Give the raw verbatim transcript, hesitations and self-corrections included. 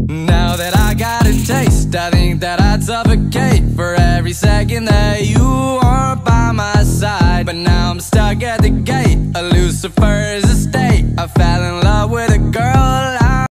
Now that I got a taste, I think that I'd suffocate for every second that you aren't by my side. But now I'm stuck at the gate, a Lucifer is